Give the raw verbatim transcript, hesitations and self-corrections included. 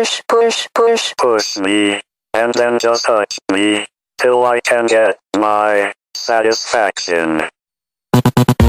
push, push, push. Push me, and then just touch me, till I can get my satisfaction.